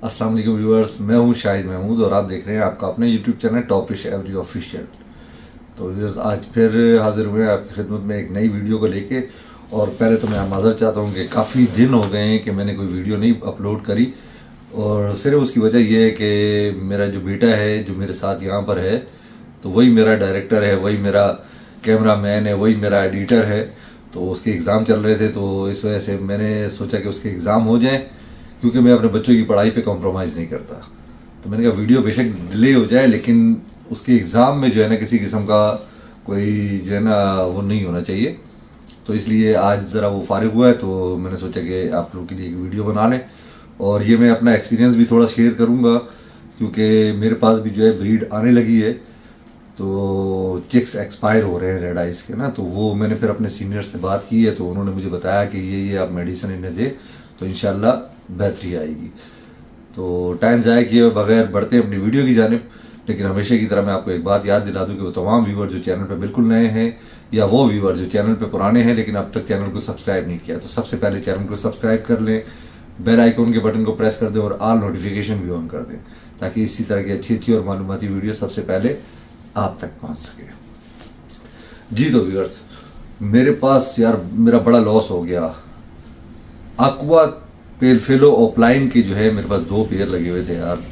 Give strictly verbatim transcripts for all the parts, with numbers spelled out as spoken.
अस्सलाम वालेकुम व्यूअर्स, मैं हूं शाहिद महमूद और आप देख रहे हैं आपका अपना यूट्यूब चैनल टॉपिश एवरी ऑफिशियल। तो व्यूअर्स, आज फिर हाजिर हुए हैं आपकी खिदमत में एक नई वीडियो को लेके। और पहले तो मैं माज़रत चाहता हूं कि काफ़ी दिन हो गए हैं कि मैंने कोई वीडियो नहीं अपलोड करी, और सिर्फ उसकी वजह यह है कि मेरा जो बेटा है जो मेरे साथ यहाँ पर है, तो वही मेरा डायरेक्टर है, वही मेरा कैमरा मैन है, वही मेरा एडिटर है। तो उसके एग्ज़ाम चल रहे थे, तो इस वजह से मैंने सोचा कि उसके एग्ज़ाम हो जाएं, क्योंकि मैं अपने बच्चों की पढ़ाई पे कॉम्प्रोमाइज़ नहीं करता। तो मैंने कहा वीडियो बेशक डिले हो जाए, लेकिन उसके एग्ज़ाम में जो है ना किसी किस्म का कोई जो है ना वो नहीं होना चाहिए। तो इसलिए आज ज़रा वो फारिग हुआ है, तो मैंने सोचा कि आप लोगों के लिए एक वीडियो बना लें। और ये मैं अपना एक्सपीरियंस भी थोड़ा शेयर करूँगा, क्योंकि मेरे पास भी जो है ब्रीड आने लगी है, तो चिक्स एक्सपायर हो रहे हैं रेड आइस के ना। तो वो मैंने फिर अपने सीनियर से बात की है, तो उन्होंने मुझे बताया कि ये ये आप मेडिसिन इन्हें दें तो इंशाल्लाह बेहतरी आएगी। तो टाइम ज़ाया किए बगैर बढ़ते हैं अपनी वीडियो की जानिब। लेकिन हमेशा की तरह मैं आपको एक बात याद दिला दूं कि वो तमाम व्यूवर जो चैनल पे बिल्कुल नए हैं, या वो व्यूवर जो चैनल पे पुराने हैं लेकिन अब तक चैनल को सब्सक्राइब नहीं किया, तो सबसे पहले चैनल को सब्सक्राइब कर लें, बेल आइकन के बटन को प्रेस कर दें और ऑल नोटिफिकेशन भी ऑन कर दें, ताकि इसी तरह की अच्छी अच्छी और मालूमाती वीडियो सबसे पहले आप तक पहुँच सके। जी तो व्यूअर्स, मेरे पास यार मेरा बड़ा लॉस हो गया। aqua पेल फेलो ऑफलाइन की जो है मेरे पास दो पेयर लगे हुए थे यार,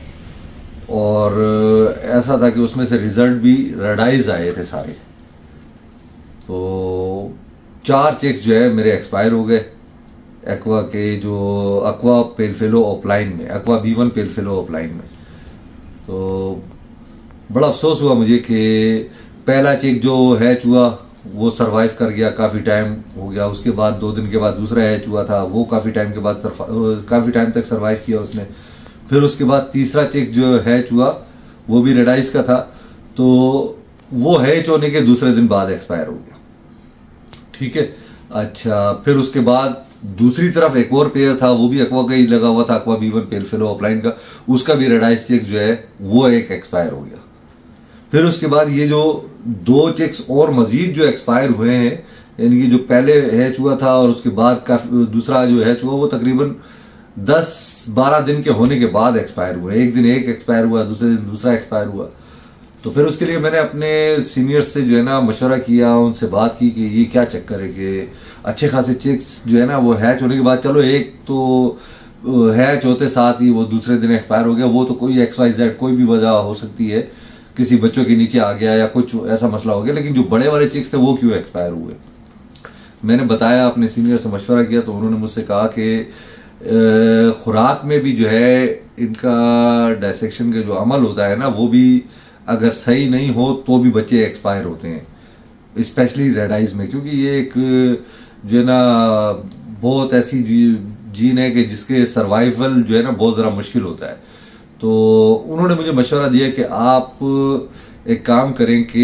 और ऐसा था कि उसमें से रिजल्ट भी रेडाइज आए थे सारे। तो चार चेक्स जो है मेरे एक्सपायर हो गए एक्वा के, जो aqua पेल फेलो ऑफलाइन में, aqua बी वन पेल फेलो ऑफलाइन में। तो बड़ा अफसोस हुआ मुझे कि पहला चेक जो हैच हुआ वो सरवाइव कर गया, काफ़ी टाइम हो गया। उसके बाद दो दिन के बाद दूसरा हैच हुआ था, वो काफ़ी टाइम के बाद काफ़ी टाइम तक सरवाइव किया उसने। फिर उसके बाद तीसरा चेक जो हैच हुआ वो भी रेडाइस का था, तो वो हैच होने के दूसरे दिन बाद एक्सपायर हो गया। ठीक है, अच्छा, फिर उसके बाद दूसरी तरफ एक और पेयर था, वो भी aqua का ही लगा हुआ था, aqua बी वन पेल फेलो ऑफलाइन का, उसका भी रेडाइस चेक जो है वो एक एक्सपायर हो गया। फिर उसके बाद ये जो दो चेक्स और मजीद जो एक्सपायर हुए हैं, यानी कि जो पहले हैच हुआ था और उसके बाद का दूसरा जो हैच हुआ, वो तकरीबन दस बारह दिन के होने के बाद एक्सपायर हुए। एक दिन एक एक्सपायर हुआ, दूसरे दिन दूसरा एक्सपायर हुआ। तो फिर उसके लिए मैंने अपने सीनियर्स से जो है ना मशवरा किया, उनसे बात की कि ये क्या चक्कर है कि अच्छे खासे चेक्स जो है ना वो हैच होने के बाद, चलो एक तो हैच होते साथ ही वो दूसरे दिन एक्सपायर हो गया, वो तो कोई एक्स वाई जेड कोई भी वजह हो सकती है, किसी बच्चों के नीचे आ गया या कुछ ऐसा मसला हो गया, लेकिन जो बड़े वाले चिक्स थे वो क्यों एक्सपायर हुए। मैंने बताया, अपने सीनियर से मशवरा किया, तो उन्होंने मुझसे कहा कि खुराक में भी जो है इनका डायसेक्शन का जो अमल होता है ना, वो भी अगर सही नहीं हो तो भी बच्चे एक्सपायर होते हैं, स्पेशली रेड आइज में, क्योंकि ये एक जो है ना बहुत ऐसी जीन है कि जिसके सर्वाइवल जो है ना बहुत ज़रा मुश्किल होता है। तो उन्होंने मुझे मशवरा दिया कि आप एक काम करें कि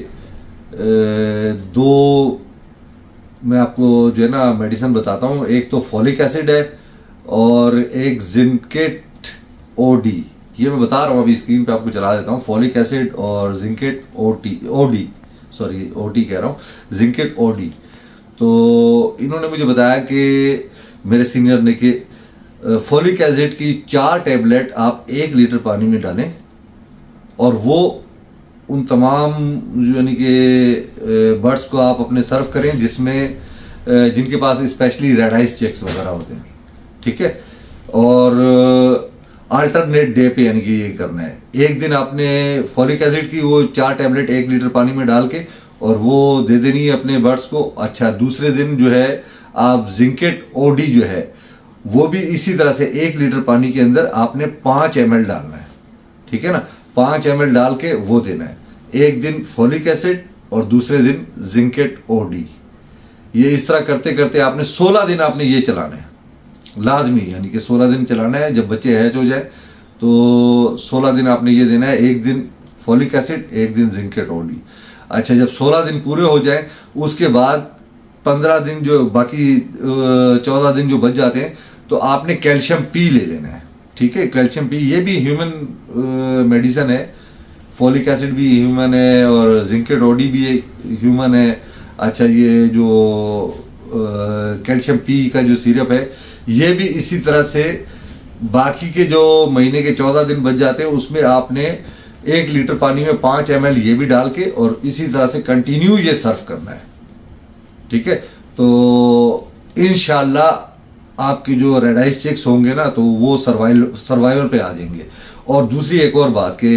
दो मैं आपको जो है ना मेडिसिन बताता हूँ, एक तो फॉलिक एसिड है और एक जिंकेट ओडी। ये मैं बता रहा हूँ, अभी स्क्रीन पे आपको चला देता हूँ। फॉलिक एसिड और जिंकेट ओटी ओडी सॉरी ओटी कह रहा हूँ, जिंकेट ओडी। तो इन्होंने मुझे बताया कि मेरे सीनियर ने कि फॉलिक एसिड की चार टैबलेट आप एक लीटर पानी में डालें, और वो उन तमाम यानी कि बर्ड्स को आप अपने सर्व करें जिसमें जिनके पास स्पेशली रेड आइस चेक्स वगैरह होते हैं। ठीक है, और अल्टरनेट डे पे यानी कि ये करना है। एक दिन आपने फॉलिक एसिड की वो चार टैबलेट एक लीटर पानी में डाल के और वो दे देनी है अपने बर्ड्स को। अच्छा, दूसरे दिन जो है आप जिंकेट ओडी जो है वो भी इसी तरह से एक लीटर पानी के अंदर आपने पांच एम एल डालना है। ठीक है ना, पांच एम एल डाल के वो देना है। एक दिन फॉलिक एसिड और दूसरे दिन जिंकेट ओडी। ये इस तरह करते करते आपने सोलह दिन आपने ये चलाना है लाजमी, यानी कि सोलह दिन चलाना है। जब बच्चे हैच हो जाए तो सोलह दिन आपने ये देना है, एक दिन फॉलिक एसिड एक दिन जिंकेट ओडी। अच्छा, जब सोलह दिन पूरे हो जाए उसके बाद पंद्रह दिन जो बाकी चौदह दिन जो बच जाते हैं, तो आपने कैल्शियम पी ले लेना है। ठीक है, कैल्शियम पी ये भी ह्यूमन मेडिसिन है, फॉलिक एसिड भी ह्यूमन है और जिंकेट ओडी भी ह्यूमन है। अच्छा, ये जो कैल्शियम पी का जो सिरप है ये भी इसी तरह से बाकी के जो महीने के चौदह दिन बच जाते हैं उसमें आपने एक लीटर पानी में पाँच एम एल ये भी डाल के और इसी तरह से कंटिन्यू ये सर्व करना है। ठीक है, तो इंशाल्लाह आपकी जो रेड आइस चिक्स होंगे ना तो वो सर्वाइवल सर्वाइवल पे आ जाएंगे। और दूसरी एक और बात कि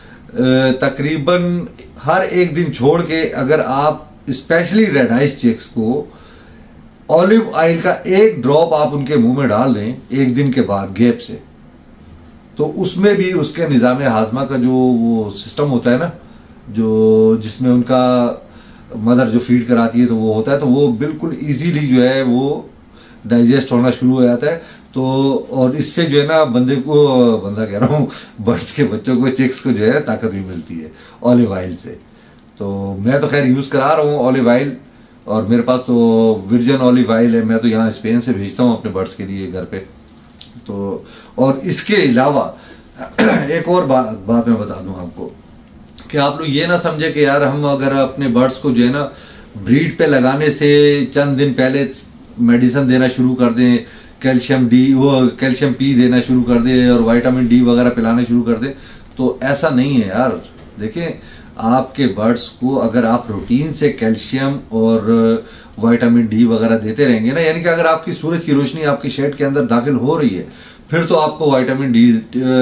तकरीबन हर एक दिन छोड़ के अगर आप स्पेशली रेड आइस चिक्स को ऑलिव ऑयल का एक ड्रॉप आप उनके मुंह में डाल दें एक दिन के बाद गैप से, तो उसमें भी उसके निज़ाम हाजमा का जो वो सिस्टम होता है ना, जो जिसमें उनका मदर जो फीड कराती है तो वो होता है, तो वो बिल्कुल इजीली जो है वो डाइजेस्ट होना शुरू हो जाता है। तो और इससे जो है ना बंदे को, बंदा कह रहा हूँ, बर्ड्स के बच्चों को, चिक्स को जो है ताकत भी मिलती है ऑलिव ऑयल से। तो मैं तो खैर यूज़ करा रहा हूँ ऑलिव ऑयल, और मेरे पास तो वर्जिन ऑलिव ऑयल है, मैं तो यहाँ स्पेन से भेजता हूँ अपने बर्ड्स के लिए घर पे। तो और इसके अलावा एक और बात बात मैं बता दूँ आपको कि आप लोग ये ना समझे कि यार हम अगर अपने बर्ड्स को जो है ना ब्रीड पे लगाने से चंद दिन पहले मेडिसिन देना शुरू कर दें, कैल्शियम डी वो कैल्शियम पी देना शुरू कर दें और विटामिन डी वगैरह पिलाना शुरू कर दें, तो ऐसा नहीं है यार। देखें, आपके बर्ड्स को अगर आप रूटीन से कैल्शियम और विटामिन डी वगैरह देते रहेंगे ना, यानी कि अगर आपकी सूरज की रोशनी आपकी शेड के अंदर दाखिल हो रही है, फिर तो आपको विटामिन डी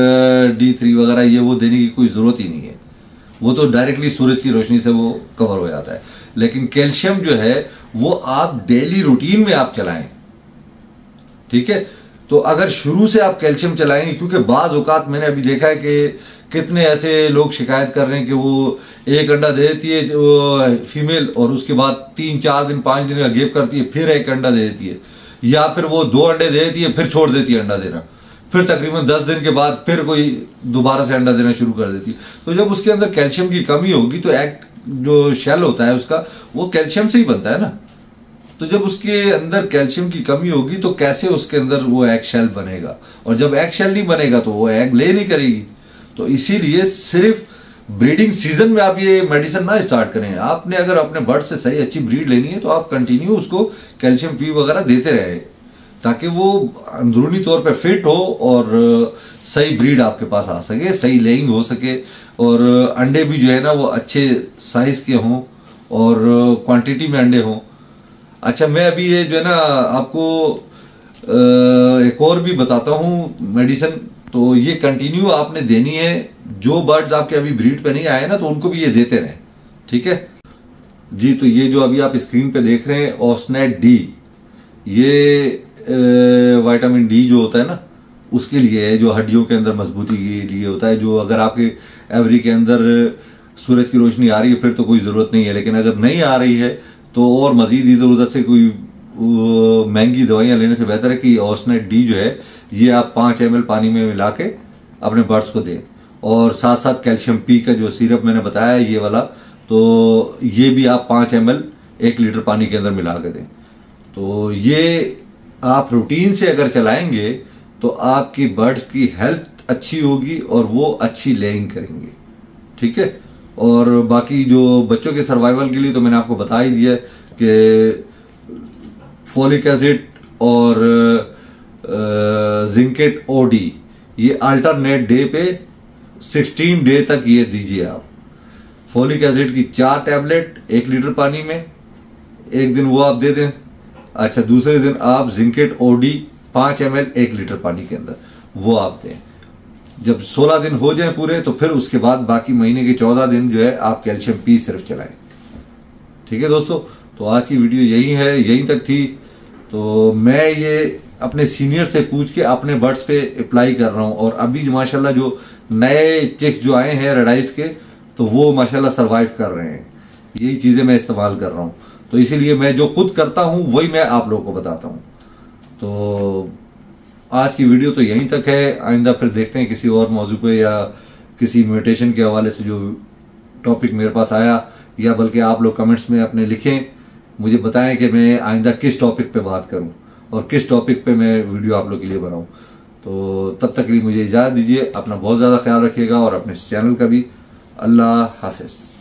डी थ्री वगैरह ये वो देने की कोई ज़रूरत ही नहीं है, वो तो डायरेक्टली सूरज की रोशनी से वो कवर हो जाता है। लेकिन कैल्शियम जो है वो आप डेली रूटीन में आप चलाएं। ठीक है, तो अगर शुरू से आप कैल्शियम चलाएंगे, क्योंकि बाज़ औक़ात मैंने अभी देखा है कि कितने ऐसे लोग शिकायत कर रहे हैं कि वो एक अंडा दे देती है वो फीमेल और उसके बाद तीन चार दिन पाँच दिन का गैप करती है, फिर एक अंडा दे देती है, या फिर वो दो अंडे दे देती है फिर छोड़ देती है अंडा देना, फिर तकरीबन दस दिन के बाद फिर कोई दोबारा से अंडा देना शुरू कर देती है। तो जब उसके अंदर कैल्शियम की कमी होगी तो एग जो शेल होता है उसका वो कैल्शियम से ही बनता है ना, तो जब उसके अंदर कैल्शियम की कमी होगी तो कैसे उसके अंदर वो एग शेल बनेगा, और जब एग शेल नहीं बनेगा तो वो एग ले नहीं करेगी। तो इसीलिए सिर्फ ब्रीडिंग सीजन में आप ये मेडिसिन ना स्टार्ट करें। आपने अगर अपने बर्ड से सही अच्छी ब्रीड लेनी है तो आप कंटिन्यू उसको कैल्शियम पी वगैरह देते रहे, ताकि वो अंदरूनी तौर पे फिट हो और सही ब्रीड आपके पास आ सके, सही लेइंग हो सके, और अंडे भी जो है ना वो अच्छे साइज के हों और क्वांटिटी में अंडे हों। अच्छा, मैं अभी ये जो है ना आपको एक और भी बताता हूँ मेडिसिन, तो ये कंटिन्यू आपने देनी है। जो बर्ड्स आपके अभी ब्रीड पे नहीं आए ना तो उनको भी ये देते रहें। ठीक है जी, तो ये जो अभी आप स्क्रीन पे देख रहे हैं ओस्नेट डी, ये विटामिन डी जो होता है ना उसके लिए है, जो हड्डियों के अंदर मजबूती के लिए होता है। जो अगर आपके एवरी के अंदर सूरज की रोशनी आ रही है फिर तो कोई ज़रूरत नहीं है, लेकिन अगर नहीं आ रही है तो और मजीद इधर उधर से कोई महंगी दवाइयाँ लेने से बेहतर है कि ओस्नेट डी जो है ये आप पाँच एम एल पानी में मिला के अपने बर्ड्स को दें, और साथ साथ कैल्शियम पी का जो सिरप मैंने बताया ये वाला, तो ये भी आप पाँच एम एल एक लीटर पानी के अंदर मिला के दें। तो ये आप रूटीन से अगर चलाएंगे तो आपकी बर्ड्स की हेल्थ अच्छी होगी और वो अच्छी लेइंग करेंगे। ठीक है, और बाकी जो बच्चों के सर्वाइवल के लिए तो मैंने आपको बता ही दिया कि फोलिक एसिड और जिंकेट ओडी ये अल्टरनेट डे पे सोलह डे तक ये दीजिए आप। फोलिक एसिड की चार टैबलेट एक लीटर पानी में, एक दिन वो आप दे दें। अच्छा, दूसरे दिन आप जिंकेट ओडी पाँच एम एल एक लीटर पानी के अंदर वो आप दें। जब सोलह दिन हो जाए पूरे तो फिर उसके बाद बाकी महीने के चौदह दिन जो है आप कैल्शियम पी सिर्फ चलाएं। ठीक है दोस्तों, तो आज की वीडियो यही है, यहीं तक थी। तो मैं ये अपने सीनियर से पूछ के अपने बर्ड्स पे अप्लाई कर रहा हूँ, और अभी माशाल्लाह जो नए चिक्स जो आए हैं रेड आइस के तो वो माशाल्लाह सरवाइव कर रहे हैं। यही चीज़ें मैं इस्तेमाल कर रहा हूँ, तो इसीलिए मैं जो खुद करता हूँ वही मैं आप लोगों को बताता हूँ। तो आज की वीडियो तो यहीं तक है, आइंदा फिर देखते हैं किसी और मौजू पे या किसी म्यूटेशन के हवाले से जो टॉपिक मेरे पास आया, या बल्कि आप लोग कमेंट्स में अपने लिखें, मुझे बताएं कि मैं आइंदा किस टॉपिक पे बात करूं और किस टॉपिक पे मैं वीडियो आप लोग के लिए बनाऊं। तो तब तक के लिए मुझे इजाज़त दीजिए, अपना बहुत ज़्यादा ख्याल रखिएगा और अपने चैनल का भी। अल्लाह हाफिज़।